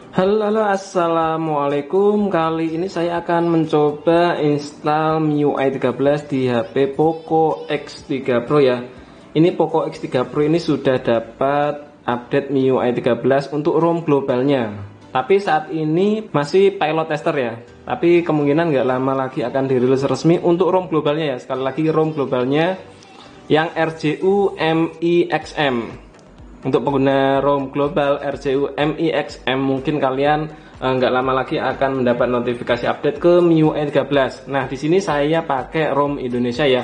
Halo, assalamualaikum. Kali ini saya akan mencoba install MIUI 13 di HP Poco X3 Pro ya. Ini Poco X3 Pro ini sudah dapat update MIUI 13 untuk ROM globalnya. Tapi saat ini masih pilot tester ya. Tapi kemungkinan nggak lama lagi akan dirilis resmi untuk ROM globalnya ya. Sekali lagi ROM globalnya yang RJU MIXM. Untuk pengguna ROM global RJU MIXM mungkin kalian nggak lama lagi akan mendapat notifikasi update ke MIUI 13. Nah, di sini saya pakai ROM Indonesia ya,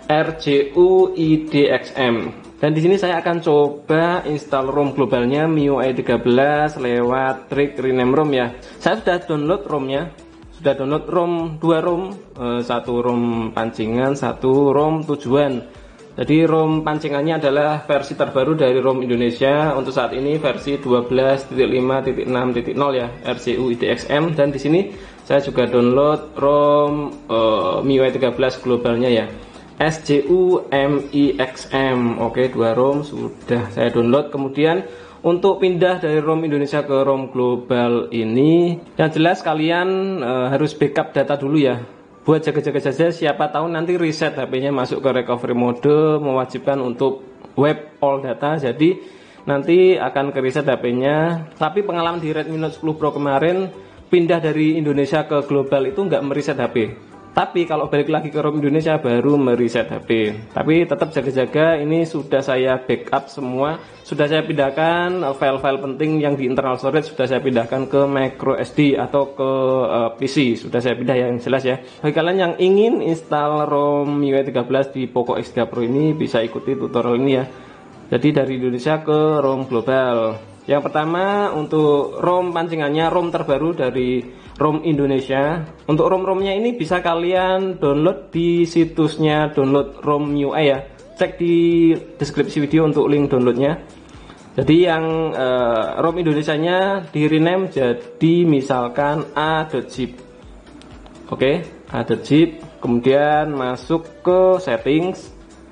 RJU IDXM. Dan di sini saya akan coba install ROM globalnya MIUI 13 lewat trik rename ROM ya. Saya sudah download ROM-nya. Sudah download ROM, 2 ROM, satu ROM pancingan, satu ROM tujuan. Jadi ROM pancingannya adalah versi terbaru dari ROM Indonesia untuk saat ini versi 12.5.6.0 ya, RJU IDXM. Dan di sini saya juga download ROM MIUI 13 globalnya ya, SJU MIXM. Oke, 2 ROM sudah saya download. Kemudian untuk pindah dari ROM Indonesia ke ROM global ini, yang jelas kalian harus backup data dulu ya. Buat jaga-jaga saja, siapa tahu nanti reset HP-nya masuk ke recovery mode, mewajibkan untuk wipe all data, jadi nanti akan ke reset HP-nya. Tapi pengalaman di Redmi Note 10 Pro kemarin, pindah dari Indonesia ke global itu nggak mereset HP. Tapi kalau balik lagi ke ROM Indonesia baru mereset HP. Tapi tetap jaga-jaga, ini sudah saya backup semua. Sudah saya pindahkan file-file penting yang di internal storage, sudah saya pindahkan ke micro SD atau ke PC. Sudah saya pindah yang jelas ya. Bagi kalian yang ingin install ROM MIUI 13 di Poco X3 Pro ini, bisa ikuti tutorial ini ya. Jadi dari Indonesia ke ROM global. Yang pertama untuk ROM pancingannya, ROM terbaru dari ROM Indonesia. Untuk ROM-ROMnya ini bisa kalian download di situsnya download ROM MIUI ya. Cek di deskripsi video untuk link downloadnya. Jadi yang ROM Indonesianya di rename jadi misalkan a.zip. Oke, a.zip. Kemudian masuk ke settings,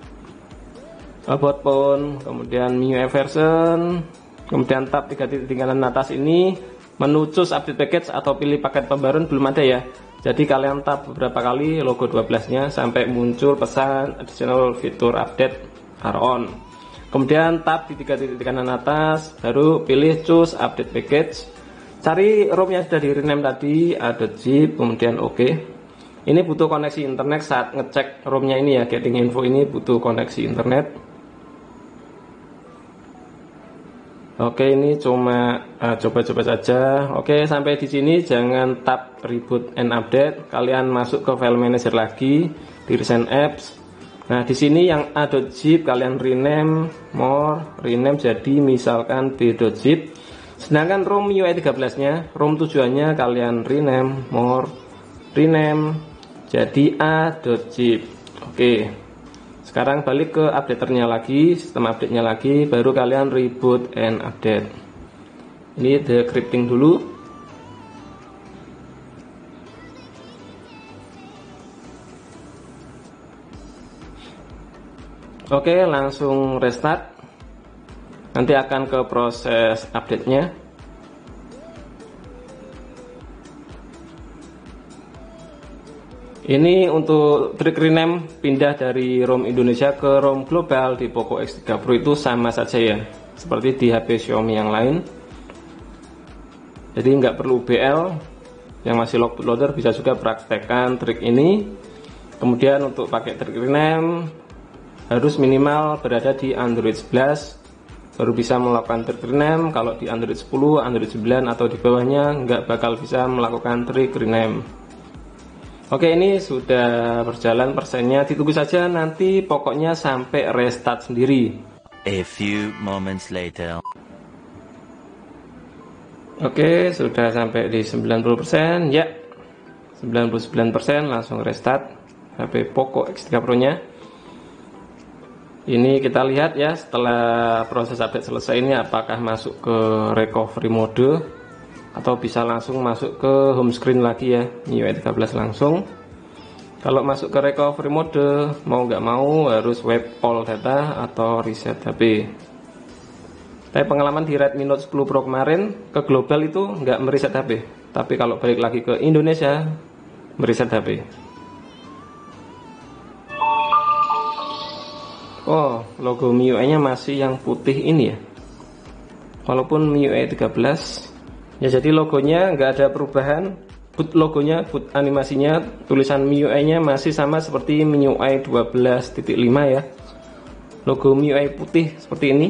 about phone, kemudian MIUI version, kemudian tab 3 titik kanan atas ini, menu choose update package atau pilih paket pembaruan belum ada ya. Jadi kalian tab beberapa kali logo 12-nya sampai muncul pesan additional feature update are on. Kemudian tab di 3 titik kanan atas, baru pilih choose update package. Cari ROM yang sudah di rename tadi, a.zip, kemudian oke. Ini butuh koneksi internet saat ngecek ROM-nya ini ya, getting info ini butuh koneksi internet. Oke, ini cuma coba-coba saja. Oke, sampai di sini jangan tab reboot and update. Kalian masuk ke file manager lagi di recent apps. Nah, di sini yang a.zip kalian rename more, rename jadi misalkan b.zip. Sedangkan ROM MIUI 13-nya, ROM tujuannya kalian rename more, rename jadi a.zip. Oke. Sekarang balik ke updaternya lagi, sistem update-nya lagi, baru kalian reboot and update. Ini decrypting dulu. Oke, langsung restart. Nanti akan ke proses update-nya. Ini untuk trik rename pindah dari ROM Indonesia ke ROM global di Poco X3 Pro itu sama saja ya, seperti di HP Xiaomi yang lain. Jadi nggak perlu BL, yang masih log bootloader bisa juga praktekkan trik ini. Kemudian untuk pakai trik rename harus minimal berada di Android 11 baru bisa melakukan trik rename. Kalau di Android 10, Android 9 atau di bawahnya nggak bakal bisa melakukan trik rename. Oke, ini sudah berjalan persennya, ditunggu saja nanti pokoknya sampai restart sendiri. A few moments later. Oke, sudah sampai di 90% ya. 99% langsung restart HP Poco X3 Pro nya. Ini kita lihat ya, setelah proses update selesai ini apakah masuk ke recovery mode atau bisa langsung masuk ke home screen lagi ya, MIUI 13 langsung. Kalau masuk ke recovery mode, mau nggak mau harus wipe all data atau reset HP. Tapi pengalaman di Redmi Note 10 Pro kemarin ke global itu nggak mereset HP, tapi kalau balik lagi ke Indonesia mereset HP. Oh, logo MIUI-nya masih yang putih ini ya. Walaupun MIUI 13 ya, jadi logonya nggak ada perubahan. Boot logonya, boot animasinya, tulisan MIUI-nya masih sama seperti MIUI 12.5 ya. Logo MIUI putih seperti ini.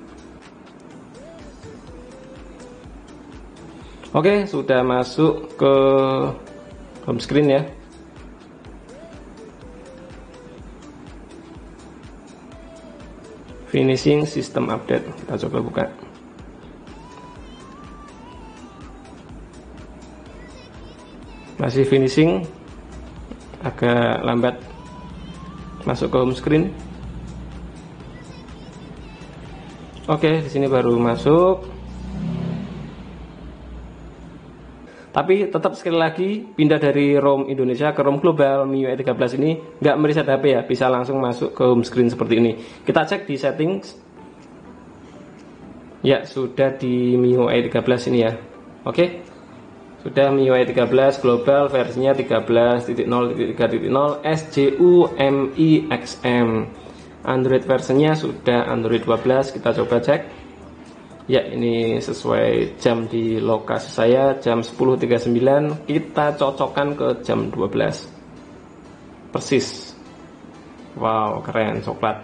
Oke, sudah masuk ke home screen ya. Finishing system update. Kita coba buka. Masih finishing, agak lambat masuk ke home screen. Oke, di sini baru masuk. Tapi tetap sekali lagi pindah dari ROM Indonesia ke ROM global MIUI 13 ini nggak mereset HP ya, bisa langsung masuk ke home screen seperti ini. Kita cek di settings. Ya, sudah di MIUI 13 ini ya. Oke. Sudah MIUI 13 global, versinya 13.0.3.0 SJU-MIXM. Android versinya sudah Android 12. Kita coba cek. Ya, ini sesuai jam di lokasi saya, jam 10.39. Kita cocokkan ke jam 12 persis. Wow, keren, coklat.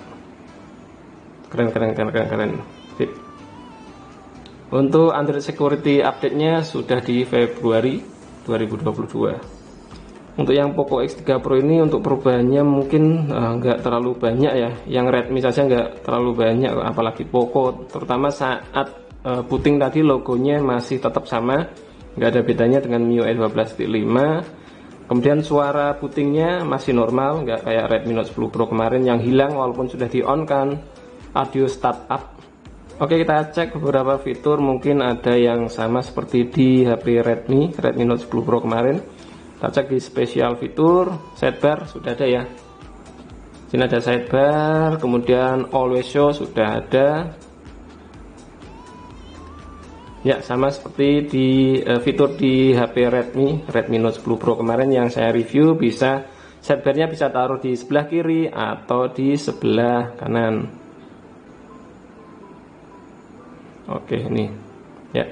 Keren. Sip. Untuk Android Security update-nya sudah di Februari 2022. Untuk yang Poco X3 Pro ini untuk perubahannya mungkin nggak terlalu banyak ya. Yang Redmi saja nggak terlalu banyak, apalagi Poco. Terutama saat booting tadi logonya masih tetap sama, nggak ada bedanya dengan MIUI 12.5. Kemudian suara bootingnya masih normal, nggak kayak Redmi Note 10 Pro kemarin yang hilang walaupun sudah di-on kan audio startup. Oke, kita cek beberapa fitur, mungkin ada yang sama seperti di HP Redmi Note 10 Pro kemarin. Kita cek di spesial fitur, sidebar sudah ada ya. Sini ada sidebar, kemudian always show sudah ada. Ya, sama seperti di fitur di HP Redmi Note 10 Pro kemarin yang saya review, bisa sidebarnya bisa taruh di sebelah kiri atau di sebelah kanan. Oke, ini ya.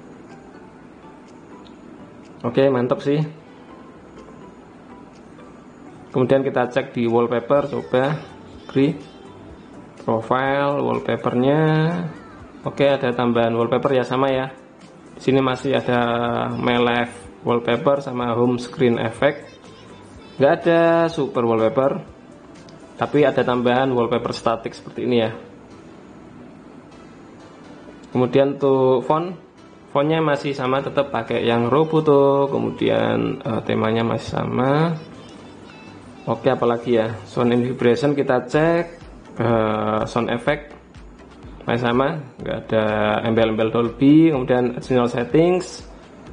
Oke, mantap sih. Kemudian kita cek di wallpaper, coba profile wallpapernya. Oke, ada tambahan wallpaper ya, sama ya. Di sini masih ada My Life wallpaper sama home screen effect. Nggak ada super wallpaper, tapi ada tambahan wallpaper static seperti ini ya. Kemudian untuk fontnya masih sama, tetap pakai yang Roboto. Kemudian temanya masih sama. Oke, apalagi ya, sound and vibration kita cek, sound effect masih sama, nggak ada embel-embel Dolby. Kemudian additional settings,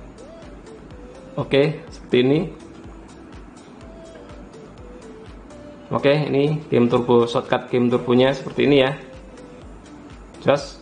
oke, seperti ini. Oke, ini game turbo, shortcut game turbonya seperti ini ya. Just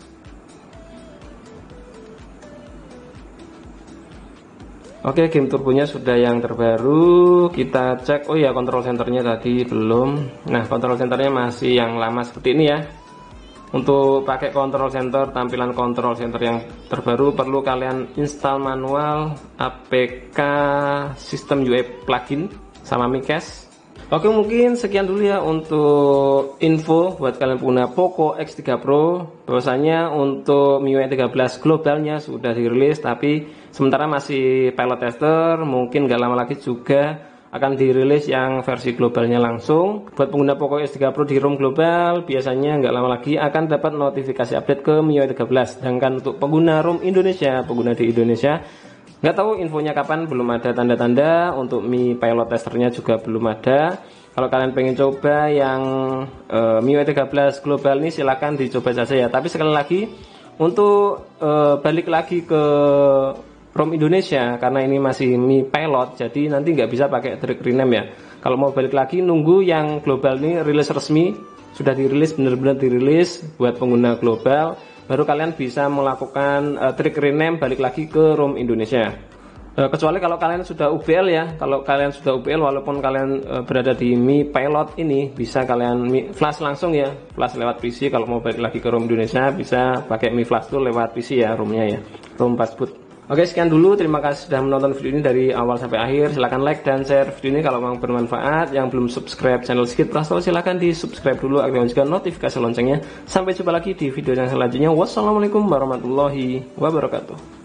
oke, game turbonya sudah yang terbaru. Kita cek, oh ya, control centernya tadi belum. Nah, control centernya masih yang lama seperti ini ya. Untuk pakai control center, tampilan control center yang terbaru, perlu kalian install manual APK System UI plugin sama MiCache. Oke, mungkin sekian dulu ya untuk info buat kalian pengguna Poco X3 Pro. Bahwasanya untuk MIUI 13 globalnya sudah dirilis, tapi sementara masih pilot tester. Mungkin gak lama lagi juga akan dirilis yang versi globalnya langsung. Buat pengguna Poco X3 Pro di ROM global, biasanya gak lama lagi akan dapat notifikasi update ke MIUI 13. Sedangkan untuk pengguna ROM Indonesia, pengguna di Indonesia, nggak tahu infonya kapan, belum ada tanda-tanda. Untuk Mi Pilot testernya juga belum ada. Kalau kalian pengen coba yang MIUI 13 global ini, silahkan dicoba saja ya. Tapi sekali lagi, untuk balik lagi ke ROM Indonesia, karena ini masih Mi Pilot, jadi nanti nggak bisa pakai direct rename ya. Kalau mau balik lagi, nunggu yang global ini rilis resmi, sudah dirilis, benar-benar dirilis buat pengguna global. baru kalian bisa melakukan trik rename balik lagi ke ROM Indonesia. Kecuali kalau kalian sudah UBL ya, kalau kalian sudah UBL walaupun kalian berada di Mi Pilot ini, bisa kalian flash langsung ya, flash lewat PC. Kalau mau balik lagi ke ROM Indonesia bisa pakai Mi Flash Tool lewat PC ya, ROM-nya ya, ROM passboot. Oke, sekian dulu, terima kasih sudah menonton video ini dari awal sampai akhir. Silahkan like dan share video ini kalau memang bermanfaat. Yang belum subscribe channel Skit Prastol silahkan di subscribe dulu, aktifkan juga notifikasi loncengnya. Sampai jumpa lagi di video yang selanjutnya. Wassalamualaikum warahmatullahi wabarakatuh.